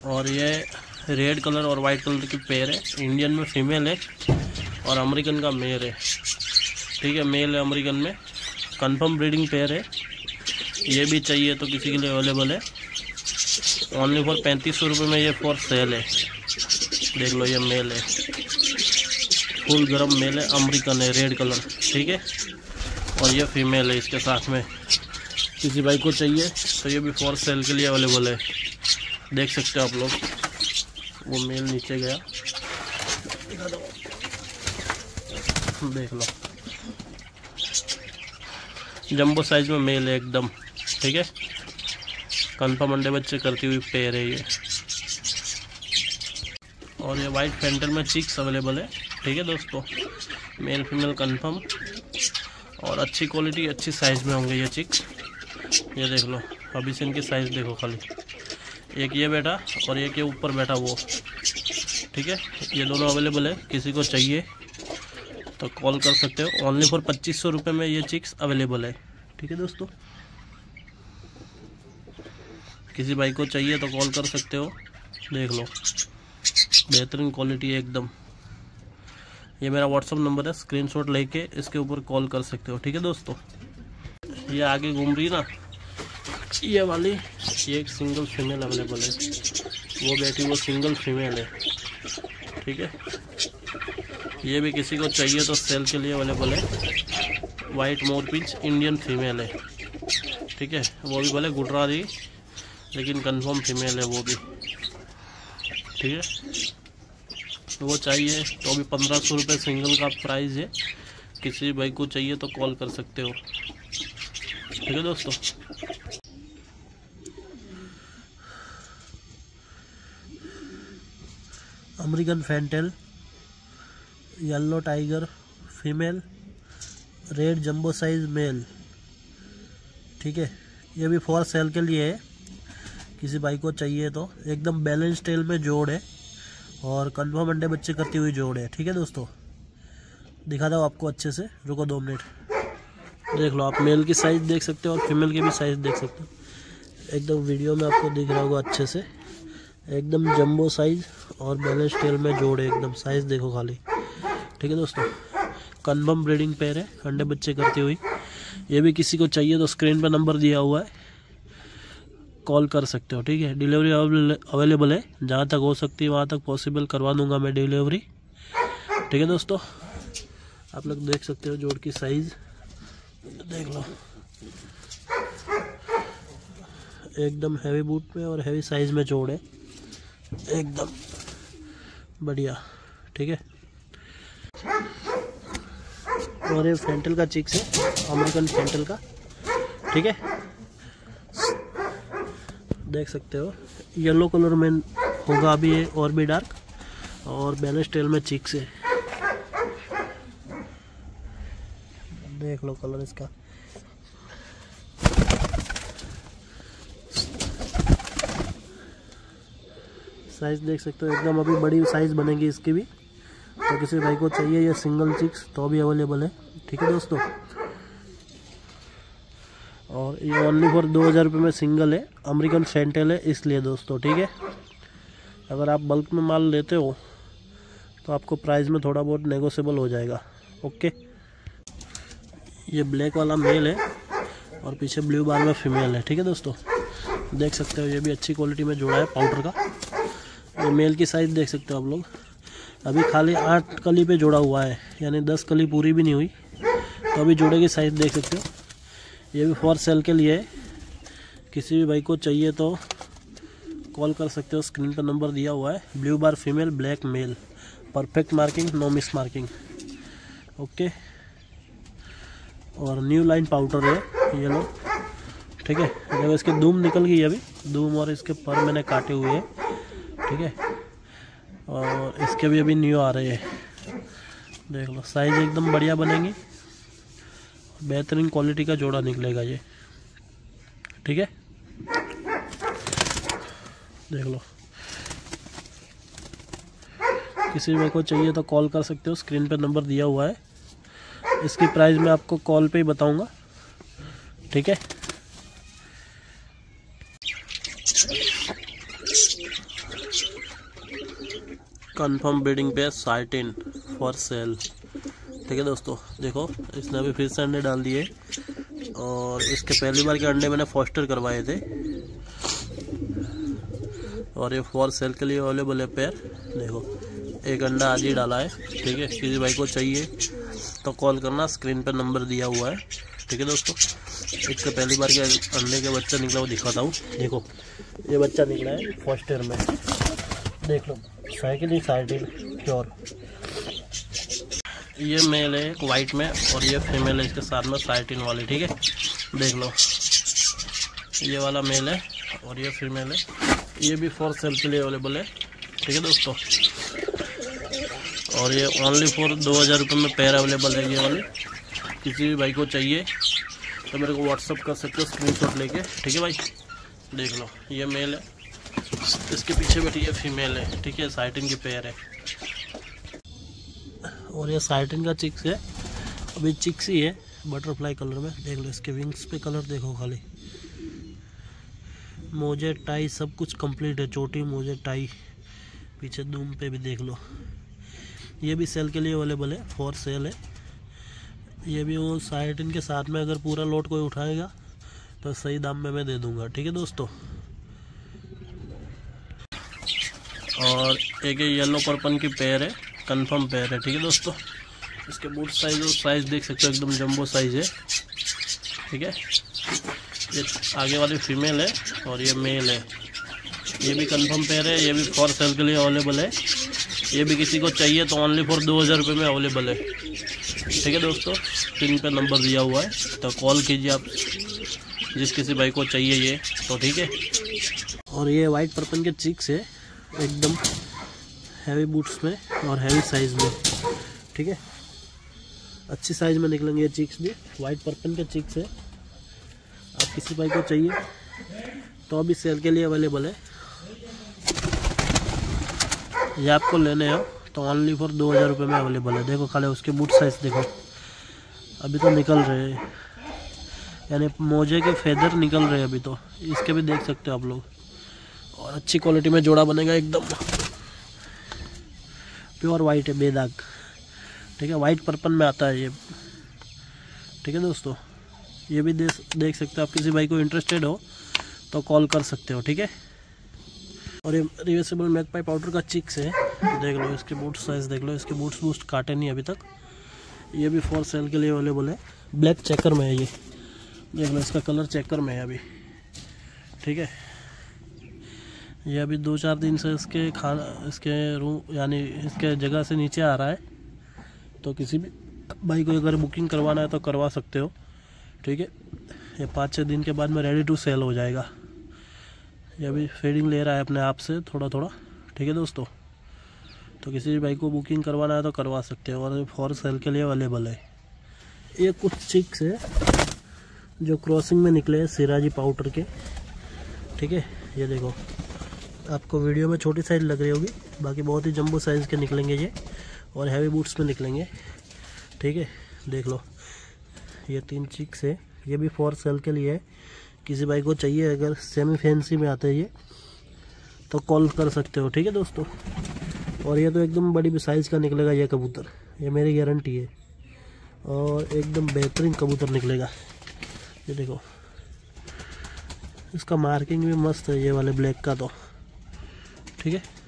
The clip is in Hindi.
और ये रेड कलर और वाइट कलर की पेयर है। इंडियन में फीमेल है और अमेरिकन का मेल है। ठीक है, मेल है अमेरिकन में, कंफर्म ब्रीडिंग पेयर है। ये भी चाहिए तो किसी के लिए अवेलेबल है। ओनली फॉर 3500 रुपये में ये फॉर सेल है। देख लो, ये मेल है, फुल गरम मेल है, अमेरिकन है, रेड कलर। ठीक है, और ये फीमेल है इसके साथ में। किसी भाई को चाहिए तो ये भी फॉर सेल के लिए अवेलेबल है। देख सकते हो आप लोग, वो मेल नीचे गया, देख लो, जंबो साइज में मेल है एकदम। ठीक है, कंफर्म अंडे बच्चे करती हुई पेयर है ये। और ये वाइट फेंटल में चिक्स अवेलेबल है। ठीक है दोस्तों, मेल फीमेल कंफर्म और अच्छी क्वालिटी अच्छी साइज में होंगे ये चिक्स। ये देख लो, अभी से इनकी साइज देखो खाली, एक ये बैठा और एक ये ऊपर बैठा वो। ठीक है, ये दोनों अवेलेबल है। किसी को चाहिए तो कॉल कर सकते हो। ओनली फॉर 2500 रुपये में ये चिक्स अवेलेबल है। ठीक है दोस्तों, किसी भाई को चाहिए तो कॉल कर सकते हो। देख लो, बेहतरीन क्वालिटी है एकदम। ये मेरा व्हाट्सअप नंबर है, स्क्रीनशॉट लेके इसके ऊपर कॉल कर सकते हो। ठीक है दोस्तों, ये आगे घूम रही ना ये वाली, ये एक सिंगल फीमेल अवेलेबल है। वो बैठी वो सिंगल फीमेल है। ठीक है, ये भी किसी को चाहिए तो सेल के लिए अवेलेबल है। वाइट मोरपिंच इंडियन फीमेल है। ठीक है, वो भी भले गुटरा रही लेकिन कंफर्म फीमेल है वो भी। ठीक है, तो वो चाहिए तो अभी 1500 रुपये सिंगल का प्राइस है। किसी भाई को चाहिए तो कॉल कर सकते हो। ठीक है दोस्तों, American fantail, yellow tiger female, red jumbo size male. ठीक है, ये भी फॉर सेल के लिए है। किसी भाई को चाहिए तो एकदम बैलेंस टेल में जोड़ है और कंफर्म अंडे बच्चे करती हुई जोड़ है। ठीक है दोस्तों, दिखाता हूँ आपको अच्छे से, रुको 2 मिनट। देख लो, आप मेल की साइज़ देख सकते हो और फीमेल की भी साइज़ देख सकते हो। एकदम वीडियो में आपको दिख रहा होगा अच्छे से, एकदम जंबो साइज़ और बैलेंस टेल में जोड़ है एकदम। साइज़ देखो खाली। ठीक है दोस्तों, कंफर्म ब्रीडिंग पेयर है, अंडे बच्चे करती हुई। ये भी किसी को चाहिए तो स्क्रीन पर नंबर दिया हुआ है, कॉल कर सकते हो। ठीक है, डिलीवरी अवेलेबल है। जहाँ तक हो सकती है वहाँ तक पॉसिबल करवा दूंगा मैं डिलीवरी। ठीक है दोस्तों, आप लोग देख सकते हो जोड़ की साइज़, देख लो, एकदम हैवी बूट में और हैवी साइज़ में जोड़ है, एकदम बढ़िया। ठीक है, और ये फैंटल का चिक्स है, अमेरिकन फैंटल का। ठीक है, देख सकते हो, येलो कलर में होगा अभी ये, और भी डार्क, और बैलेंस टेल में चिक्स है। देख लो कलर इसका। साइज देख सकते हो, एकदम अभी बड़ी साइज बनेगी इसकी भी। तो किसी भाई को चाहिए ये सिंगल चिक्स तो भी अवेलेबल है। ठीक है दोस्तों, और ये ओनली फॉर 2000 रुपये में सिंगल है, अमेरिकन फैंटेल है इसलिए दोस्तों। ठीक है, अगर आप बल्क में माल लेते हो तो आपको प्राइस में थोड़ा बहुत नेगोशिएबल हो जाएगा। ओके, ये ब्लैक वाला मेल है और पीछे ब्लू बार में फीमेल है। ठीक है दोस्तों, देख सकते हो, ये भी अच्छी क्वालिटी में जोड़ा है पाउडर का। ये मेल की साइज़ देख सकते हो आप लोग, अभी खाली 8 कली पे जोड़ा हुआ है, यानी 10 कली पूरी भी नहीं हुई। तो अभी जोड़े की साइज़ देख सकते हो। ये भी फॉर सेल के लिए है। किसी भी भाई को चाहिए तो कॉल कर सकते हो, स्क्रीन पर नंबर दिया हुआ है। Blue bar female, black male, perfect marking, no miss marking. Okay, और न्यू लाइन पाउडर है ये लो। ठीक है, जब इसकी दूम निकल गई अभी, दूम और इसके पर मैंने काटे हुए हैं। ठीक है, और इसके भी अभी न्यू आ रहे हैं। देख लो, साइज़ एकदम बढ़िया बनेंगी, बेहतरीन क्वालिटी का जोड़ा निकलेगा ये। ठीक है, देख लो, किसी में को चाहिए तो कॉल कर सकते हो, स्क्रीन पे नंबर दिया हुआ है। इसकी प्राइस मैं आपको कॉल पे ही बताऊंगा। ठीक है, कंफर्म ब्रीडिंग पे साइटिन फॉर सेल। ठीक है दोस्तों, देखो इसने अभी फिर से अंडे डाल दिए और इसके पहली बार के अंडे मैंने फॉस्टर करवाए थे और ये फॉर सेल के लिए अवेलेबल है पेयर। देखो एक अंडा आज ही डाला है। ठीक है, किसी भाई को चाहिए तो कॉल करना, स्क्रीन पर नंबर दिया हुआ है। ठीक है दोस्तों, इसके पहली बार के अंडे के बच्चा निकला वो दिखाता हूँ। देखो ये बच्चा निकला है फॉस्टर में, देख लो साइकिल ही साइटिन प्योर। ये मेल है एक वाइट में और ये फीमेल है इसके साथ में साइटिन वाली। ठीक है, देख लो ये वाला मेल है और ये फीमेल है। ये भी फॉर सेल के लिए अवेलेबल है। ठीक है दोस्तों, और ये ओनली फॉर 2000 रुपये में पेयर अवेलेबल है ये वाली। किसी भी भाई को चाहिए तो मेरे को व्हाट्सअप कर सकते हो स्क्रीनशॉट लेके। ठीक है भाई, देख लो ये मेल है, इसके पीछे बैठी है फीमेल है। ठीक है, साइटिन की पेयर है और ये साइटिन का चिक्स है। अभी चिक्स ही है बटरफ्लाई कलर में। देख लो इसके विंग्स पे कलर देखो, खाली मोजे टाई सब कुछ कंप्लीट है। चोटी मोजे टाई, पीछे दूम पे भी देख लो। ये भी सेल के लिए अवेलेबल है, फॉर सेल है। ये भी वो साइटिन के साथ में अगर पूरा लोड कोई उठाएगा तो सही दाम में मैं दे दूंगा। ठीक है दोस्तों, और एक येलो पर्पन की पेयर है, कंफर्म पेयर है। ठीक है दोस्तों, इसके बूट साइज और साइज देख सकते हो, एकदम जंबो साइज है। ठीक है, ये आगे वाली फीमेल है और ये मेल है। ये भी कंफर्म पेयर है, ये भी फॉर सेल के लिए अवेलेबल है। ये भी किसी को चाहिए तो ओनली फॉर 2000 रुपये में अवेलेबल है। ठीक है दोस्तों, स्क्रीन पे नंबर दिया हुआ है तो कॉल कीजिए आप जिस किसी भाई को चाहिए ये तो। ठीक है, और ये वाइट पर्पन के चिक्स है, एकदम हैवी बूट्स में और हैवी साइज में। ठीक है, अच्छी साइज में निकलेंगे ये चिक्स भी। वाइट पर्पन के चिक्स है, आप किसी भाई को चाहिए तो अभी सेल के लिए अवेलेबल है। ये आपको लेने हो तो ओनली फॉर 2000 रुपये में अवेलेबल है। देखो खाली उसके बूट साइज देखो, अभी तो निकल रहे हैं, यानी मोजे के फेदर निकल रहे हैं अभी तो। इसके भी देख सकते हो आप लोग, और अच्छी क्वालिटी में जोड़ा बनेगा, एकदम प्योर वाइट है, बेदाग। ठीक है, वाइट पर्पन में आता है ये। ठीक है दोस्तों, ये भी देख सकते हो आप, किसी भाई को इंटरेस्टेड हो तो कॉल कर सकते हो। ठीक है, और ये रिवर्सेबल मैगपाई पाउडर का चिक्स है, देख लो इसके बूट साइज देख लो। इसके बूट्स बूस्ट काटे नहीं अभी तक। ये भी फॉर सेल के लिए अवेलेबल है, ब्लैक चेकर में है ये, देख लो इसका कलर चेकर में है अभी। ठीक है, ये अभी 2-4 दिन से इसके रूम यानी इसके जगह से नीचे आ रहा है, तो किसी भी भाई को अगर बुकिंग करवाना है तो करवा सकते हो। ठीक है, ये 5-6 दिन के बाद में रेडी टू सेल हो जाएगा। ये अभी फीडिंग ले रहा है अपने आप से थोड़ा थोड़ा। ठीक है दोस्तों, तो किसी भी भाई को बुकिंग करवाना है तो करवा सकते हो, और फॉर सेल के लिए अवेलेबल है। ये कुछ चिक्स है जो क्रॉसिंग में निकले हैं सिराजी पाउडर के। ठीक है, ये देखो आपको वीडियो में छोटी साइज लग रही होगी, बाकी बहुत ही जंबो साइज़ के निकलेंगे ये, और हैवी बूट्स में निकलेंगे। ठीक है, देख लो ये 3 चिक्स है, ये भी फॉर सेल के लिए है। किसी भाई को चाहिए अगर सेमी फैंसी में आते हैं ये तो कॉल कर सकते हो। ठीक है दोस्तों, और ये तो एकदम बड़ी साइज़ का निकलेगा ये कबूतर, ये मेरी गारंटी है, और एकदम बेहतरीन कबूतर निकलेगा। ये देखो इसका मार्किंग भी मस्त है ये वाले ब्लैक का तो। ठीक है।